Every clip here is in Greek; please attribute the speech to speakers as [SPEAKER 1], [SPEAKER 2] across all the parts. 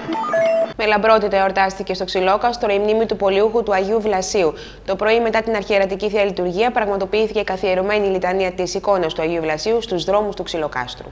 [SPEAKER 1] Με λαμπρότητα εορτάστηκε στο Ξυλόκαστρο η μνήμη του Πολιούχου του Αγίου Βλασίου. Το πρωί, μετά την αρχιερατική θεία λειτουργία, πραγματοποιήθηκε η καθιερωμένη λιτανία της εικόνας του Αγίου Βλασίου στους δρόμους του Ξυλοκάστρου.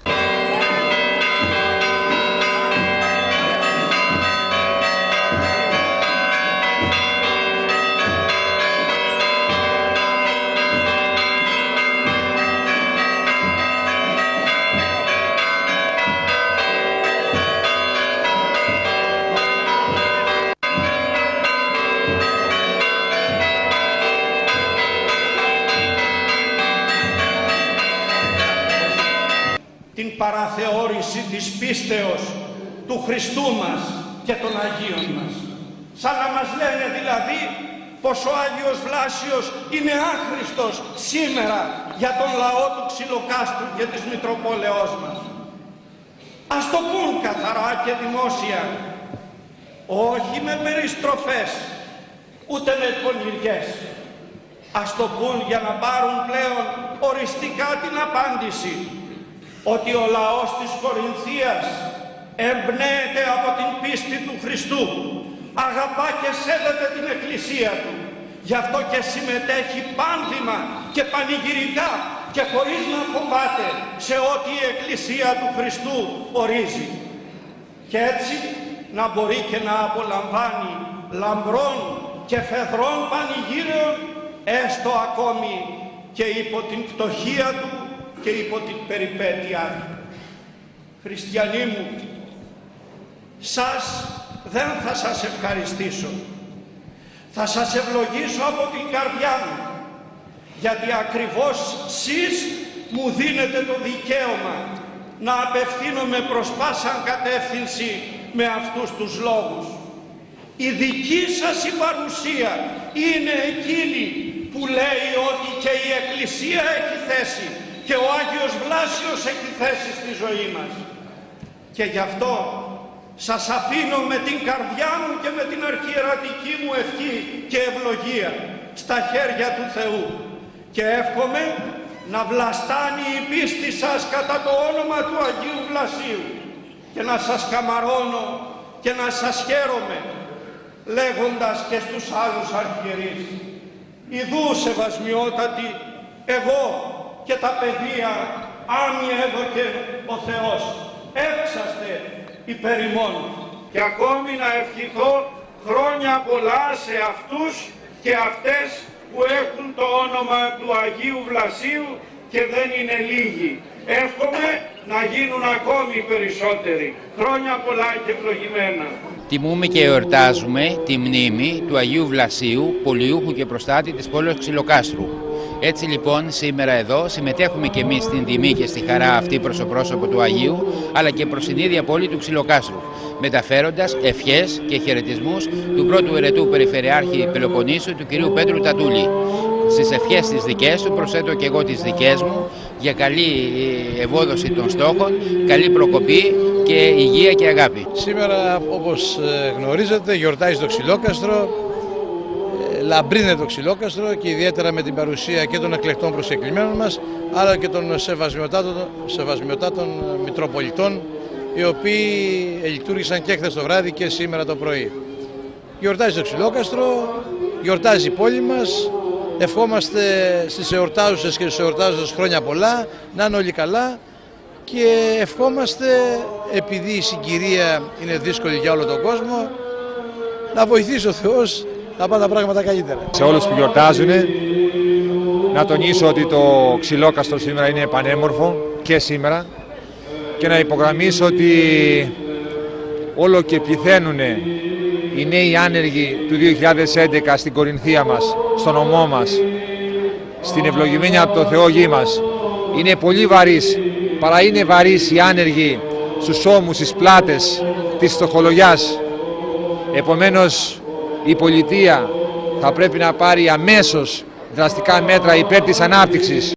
[SPEAKER 2] Την παραθεώρηση της πίστεως του Χριστού μας και των Αγίων μας. Σαν να μας λένε δηλαδή πως ο Άγιος Βλάσιος είναι άχρηστος σήμερα για τον λαό του Ξυλοκάστρου και της Μητροπόλεως μας. Ας το πούν καθαρά και δημόσια, όχι με περιστροφές, ούτε με πονηριές. Ας το πούν για να πάρουν πλέον οριστικά την απάντηση ότι ο λαός της Κορινθίας εμπνέεται από την πίστη του Χριστού, αγαπά και σέβεται την Εκκλησία του, γι' αυτό και συμμετέχει πάνδημα και πανηγυρικά και χωρίς να φοβάται σε ό,τι η Εκκλησία του Χριστού ορίζει. Και έτσι να μπορεί και να απολαμβάνει λαμπρών και φεδρών πανηγύρεων, έστω ακόμη και υπό την φτωχία του και υπό την περιπέτειά του. Χριστιανοί μου, δεν θα σας ευχαριστήσω. Θα σας ευλογήσω από την καρδιά μου, γιατί ακριβώς σεις μου δίνετε το δικαίωμα να απευθύνομαι προς πάσαν κατεύθυνση με αυτούς τους λόγους. Η δική σας η παρουσία είναι εκείνη που λέει ότι και η Εκκλησία έχει θέση και ο Άγιος Βλάσιος έχει θέση στη ζωή μας. Και γι' αυτό σας αφήνω με την καρδιά μου και με την αρχιερατική μου ευχή και ευλογία στα χέρια του Θεού. Και εύχομαι να βλαστάνει η πίστη σας κατά το όνομα του Αγίου Βλασίου και να σας καμαρώνω και να σας χαίρομαι, λέγοντας και στους άλλους αρχιερείς: ιδού σεβασμιότατοι, εγώ και τα παιδεία, άμοι έδωκε ο Θεός, εύξαστε υπέρ ημών. Και ακόμη να ευχηθώ χρόνια πολλά σε αυτούς και αυτές που έχουν το όνομα του Αγίου Βλασίου και δεν είναι λίγοι. Εύχομαι να γίνουν ακόμη περισσότεροι. Χρόνια πολλά και ευλογημένα.
[SPEAKER 3] Τιμούμε και εορτάζουμε τη μνήμη του Αγίου Βλασίου, Πολιούχου και προστάτη της πόλης Ξυλοκάστρου. Έτσι λοιπόν σήμερα εδώ συμμετέχουμε και εμείς στην τιμή και στη χαρά αυτή προς το πρόσωπο του Αγίου, αλλά και προς την ίδια πόλη του Ξυλοκάστρου, μεταφέροντας ευχές και χαιρετισμούς του πρώτου ερετού Περιφερειάρχη Πελοποννήσου, του κυρίου Πέτρου Τατούλη. Στις ευχές τις δικές του προσθέτω και εγώ τις δικές μου για καλή ευόδοση των στόχων, καλή προκοπή και υγεία και αγάπη.
[SPEAKER 4] Σήμερα, όπως γνωρίζετε, γιορτάζει το Ξυλόκαστρο, λαμπρύνεται το Ξυλόκαστρο και ιδιαίτερα με την παρουσία και των εκλεκτών προσκεκλημένων μας, αλλά και των σεβασμιωτάτων Μητροπολιτών, οι οποίοι λειτουργήσαν και χθες το βράδυ και σήμερα το πρωί. Γιορτάζει το Ξυλόκαστρο, γιορτάζει η πόλη μας. Ευχόμαστε στις εορτάζουσες και στους εορτάζοντες χρόνια πολλά, να είναι όλοι καλά, και ευχόμαστε, επειδή η συγκυρία είναι δύσκολη για όλο τον κόσμο, να βοηθήσει ο Θεός να πάνε τα πράγματα καλύτερα.
[SPEAKER 5] Σε όλους που γιορτάζουν, να τονίσω ότι το Ξυλόκαστρο σήμερα είναι πανέμορφο και σήμερα, και να υπογραμμίσω ότι όλο και πληθαίνουν οι νέοι άνεργοι του 2011 στην Κορινθία μας, στον νομό μας, στην ευλογημένη από το Θεό γη μας. Είναι πολύ βαρύς, παρά είναι βαρύς οι άνεργοι στους ώμους, στις πλάτες της φτωχολογιάς. Επομένως η πολιτεία θα πρέπει να πάρει αμέσως δραστικά μέτρα υπέρ της ανάπτυξης.